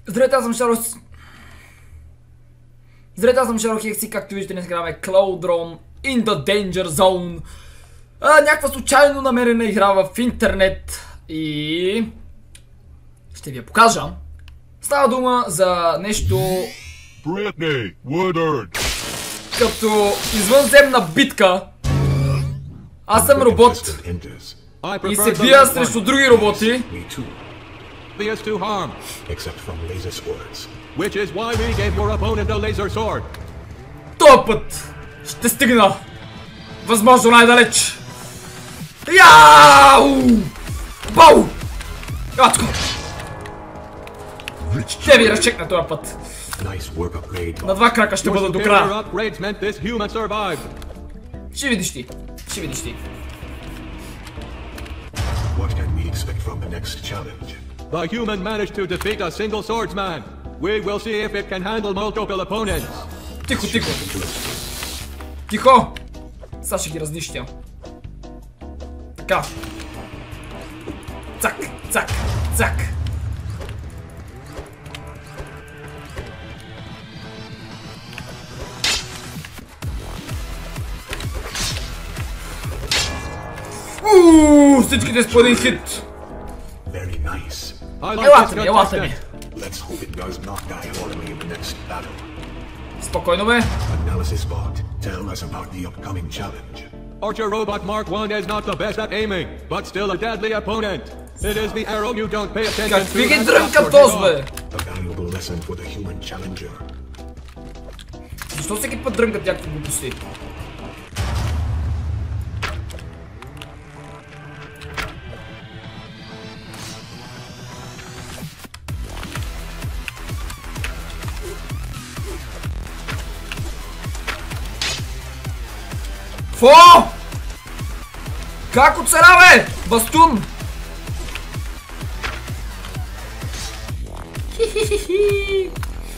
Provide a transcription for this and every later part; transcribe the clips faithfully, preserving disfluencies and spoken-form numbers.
Здравейте, аз съм Шаро... Здравейте, аз съм Шаро Хекси, както виждате, днес играме Cloudrone in the Danger Zone. А, някаква случайно намерена игра в интернет и... ще ви я покажа. Става дума за нещо... Britney Woodard. Като извънземна битка. Аз съм робот и се бия срещу други роботи. To harm, except from laser swords, which is why we gave your opponent a laser sword. Този път ще стигна възможно най-далеч. Яу! Бау! Атко! Ще ви разчекна този път. На два крака ще бъда до края. Ще видиш ти. Ще видиш ти. What can we expect from the next challenge? The human managed to defeat a single swordsman. We will see if it can handle multiple opponents. Тихо, тихо. Тихо! Сега ще ги разнищя. Така. Цак, цак, цак. Ууу, всичките с по един хит. Елате ми, елате ми. Спокойно бе. Archer Robot Mark one is not the best at aiming, but still a deadly opponent. It is the arrow you don't pay attention to. Какви ги дрънка този бе? Защо всеки път дрънкат някакви глупости? Фо! Как оцеля, бе? Бастун! Хи-хи-хи-хи!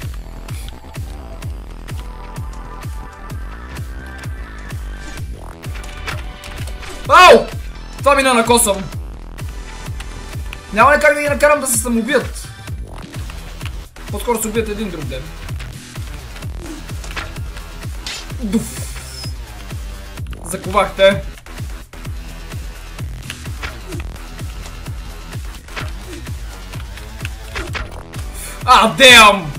Ау! Това мина на косъм. Няма ли как да ги накарам да се самоубият? По-скоро се убият един друг ден. Дуф! Заковахте. А, дем!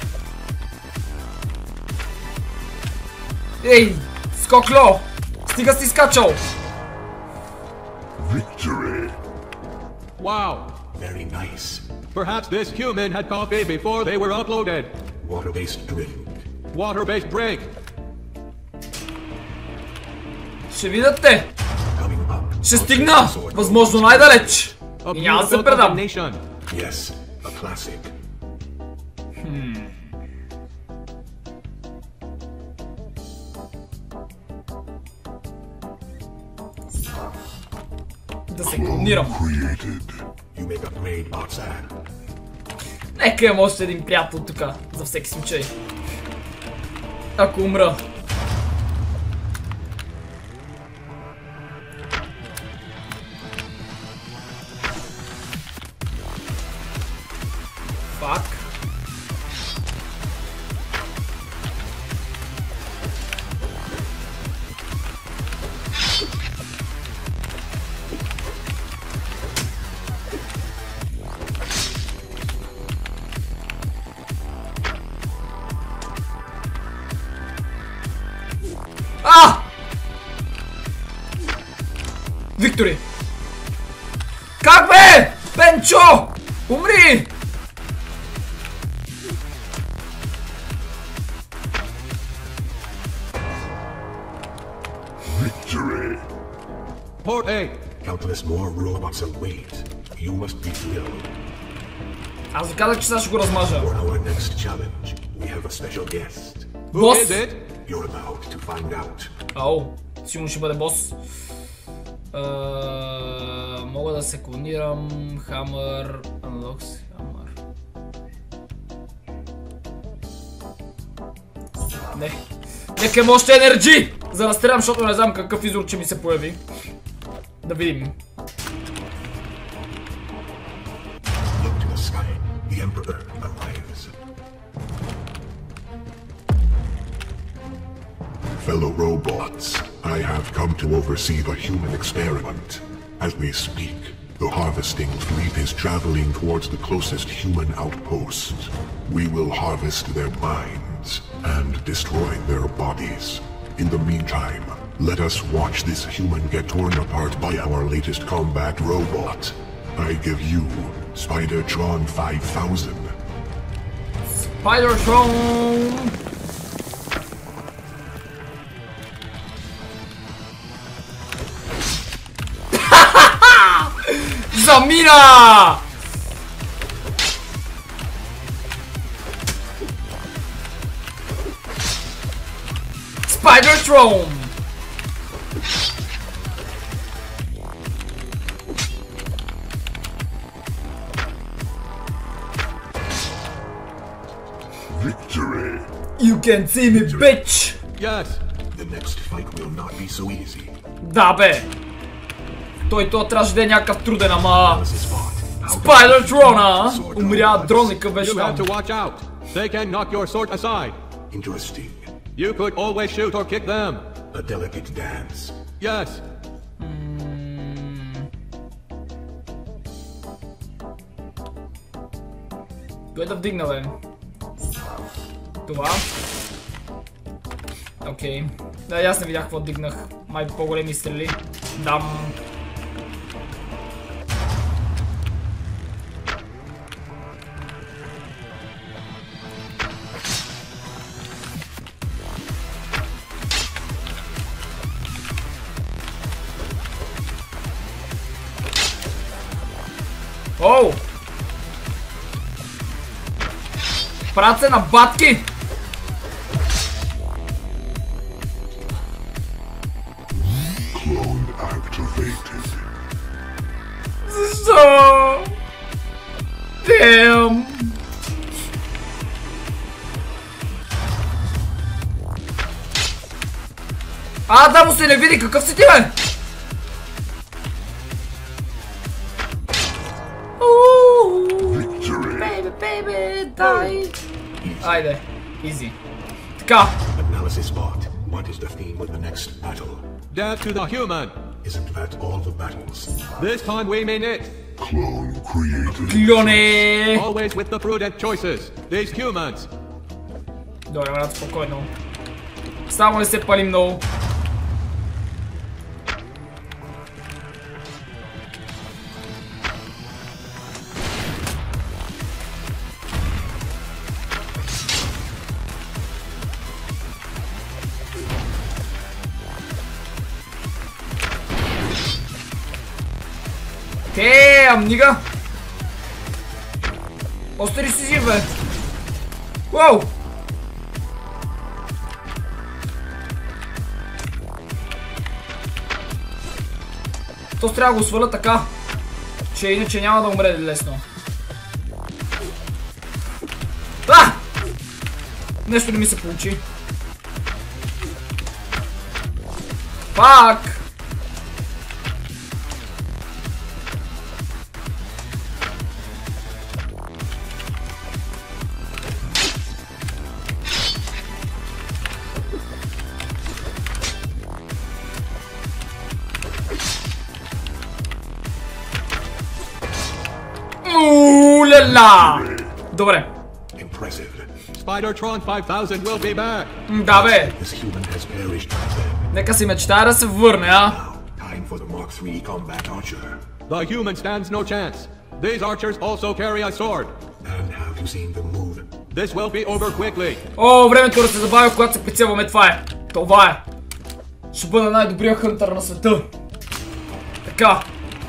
Ей, скокло! Стига си скачал! Victory! Wow! Very nice. Perhaps this human had coffee before they were uploaded. Water-based drink. Water-based drink. Ще видят те! Ще стигна! Възможно най-далеч! И няма да се предам! Yes, a classic. Hmm. Да се клонирам. Нека имам още един приятел тук, за всеки случай. Ако умра. Фак. А! Виктори! Как бе? Пенчо! Умри! Victory! Port A! Countless more robots await. You must be thrilled. Аз ви казах, че сега ще го размажа. For our next challenge, we have a special guest. Бос? Who is it? You're about to find out. Ау, сигурно ще бъде бос. Uh, мога да се клонирам. Хамър. Unlocks Хамър. Не. Нека има още енерджи! За да стрелям, защото не знам какъв изор че ми се появи. Да видим. Look to the sky. The Emperor arrived. fellow robots, I have come to oversee the human experiment. As we speak, the harvesting fleet is traveling towards the closest human outpost. We will harvest their minds and destroy their bodies. In the meantime, let us watch this human get torn apart by our latest combat robot. I give you Spidertron five thousand. Spidertron! Zamina! Spidertron! Victory! You can see me, bitch! Yes! The next fight will not be so easy. Да бе! Той то трябваше да е някакъв труден, ама... Spidertrona! Умря, дроника беше You там. have to watch out. They can knock your sword aside. Interesting. You could always shoot or kick them. A delicate dance. Yes. Кой да вдигна, бе? Това? Окей. Да, аз не видях какво вдигнах. Май по-големи стрели. Дам. Оу! Правят се на батки! Clone activated. Защо? Damn! А, да му се не види, какъв си ти, бе? Baby, baby, дай! Айде, easy. Така. Analysis bot. What is the theme of the next battle? Death to the human. Isn't that all the battles? This time we mean it. Clone created. Клоне! Always with the prudent choices. These humans. Добре, брат, спокойно. Само не се пали много. Damn, nigga! Остри си жив, бе! Уау! То трябва да го сваля така, че иначе няма да умре лесно. А! Нещо не ми се получи. Фак! Улела! Добре. Spidertron five thousand will be back. Да бе. This human has perished by them. Нека си мечтая да се върне, а? Now, time for the Mark three combat archer. The human stands no chance. These archers also carry a sword. And have you seen them move? This will be over quickly. О, времето да се забавя, когато се прицелваме. Това е. Това е. Ще бъда най-добрия хънтър на света. Така.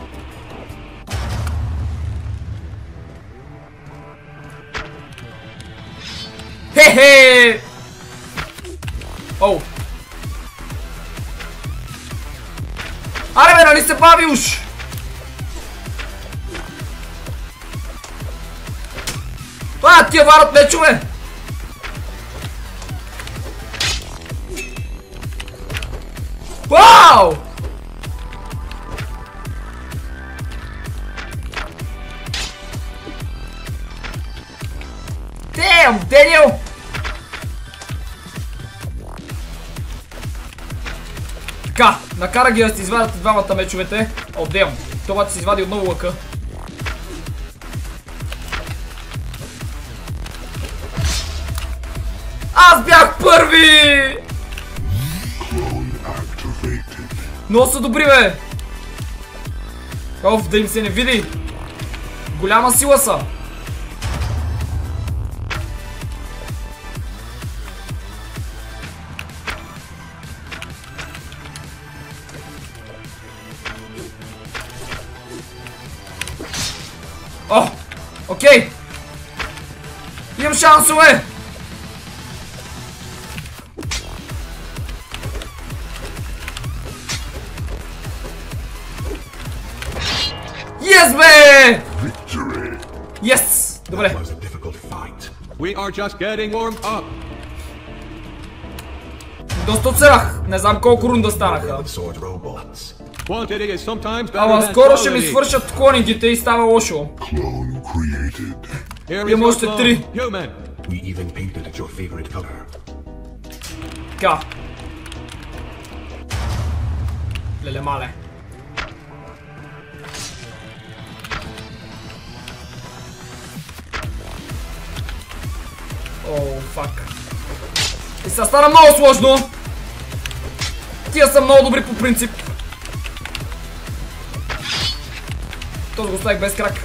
Хе-хе! Оу. Аре бе, нали се бави уж? А, тия варят мечове! Вау! Damn, Daniel! Така, накара ги да си извадят двамата мечовете. Отделно. Това обаче си извади отново лъка. Аз бях първи! Много са добри, бе! Оф, да им се не види! Голяма сила са! О! Окей! Имам шансове! Yes, бе! Yes! Добре. We are just getting warmed up. Доста оцелях. Не знам колко рунда станаха. Quantity is sometimes better Ама than скоро ще ми quality. свършат клонингите и става лошо. Clone created. Here is Имам your още clone, три. Human. We even painted it your favorite color. Така. Леле мале. О, фак. И сега стана много сложно. Тия са много добри по принцип. Този го ставих без крак.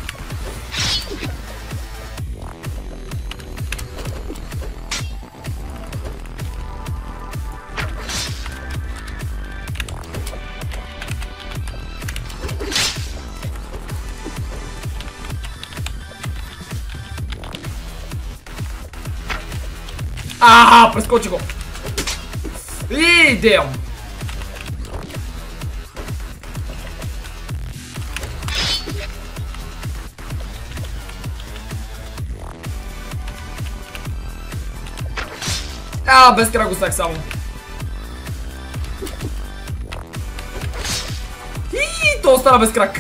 Ааа, прескочи го. Идеално. А, без крак го ставих само. И то остана без крак.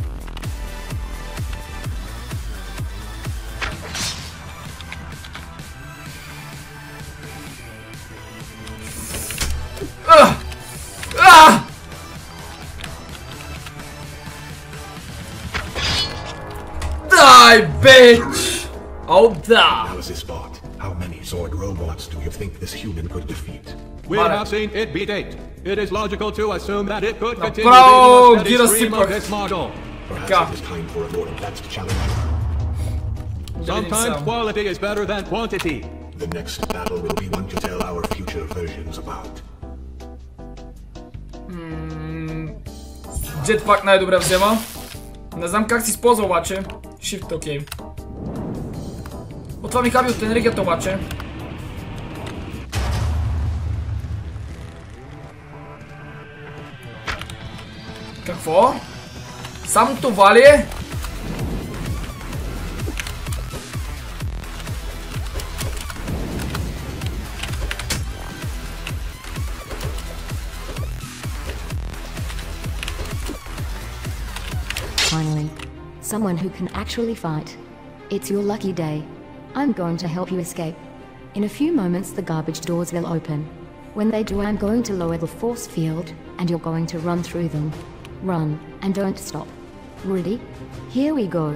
А! А! Дай, бич! О, да! How is this fought? How many sword robots do you think this human could defeat? We Mare. have seen it beat eight. It is logical to assume that it could continue Направо beating a ги steady stream разсипах. of this model. Perhaps Така. it is time for a more advanced challenge. Sometimes само. quality is better than quantity. The next battle will be one to tell our future versions about. Jetpack най-добре взема. Не знам как си използва обаче. Shift, окей. От това ми хаби от енергията обаче. Какво? Само това ли е? Finally, someone who can actually fight. It's your lucky day. I'm going to help you escape. In a few moments, the garbage doors will open. When they do, I'm going to lower the force field, and you're going to run through them. Run, and don't stop. Ready? Here we go.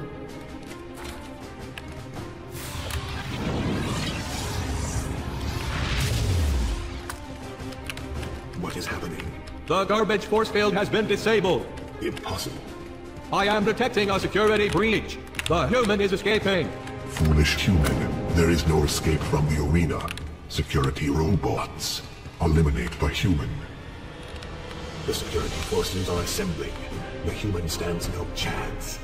What is happening? The garbage force field has been disabled. Impossible. I am detecting a security breach. The human is escaping. Foolish human, there is no escape from the arena. Security robots. Eliminate the human. The security forces are assembling. The human stands no chance.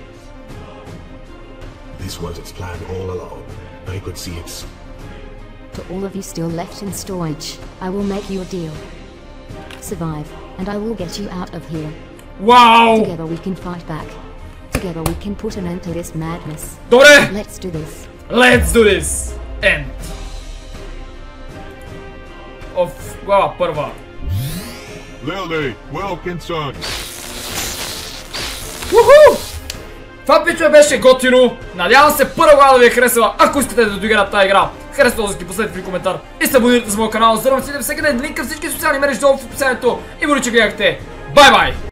This was its plan all along. I could see its... To all of you still left in storage, I will make you a deal. Survive, and I will get you out of here. Вау! Together we can fight back. Together we can put an end to this madness. Добре! Let's do this. Let's do this! End. Оф, глава първа. Lily, Wilkinson! Уху! Това пичове беше готино. Надявам се първа глава да ви е харесала. Ако искате да доиграете тази игра, хареса този ски, поставете ви коментар и се абонирайте за моят канал, за да ме следите всеки ден. Линк към всички социални мрежи долу в описанието и благодаря, че гледахте. Бай бай!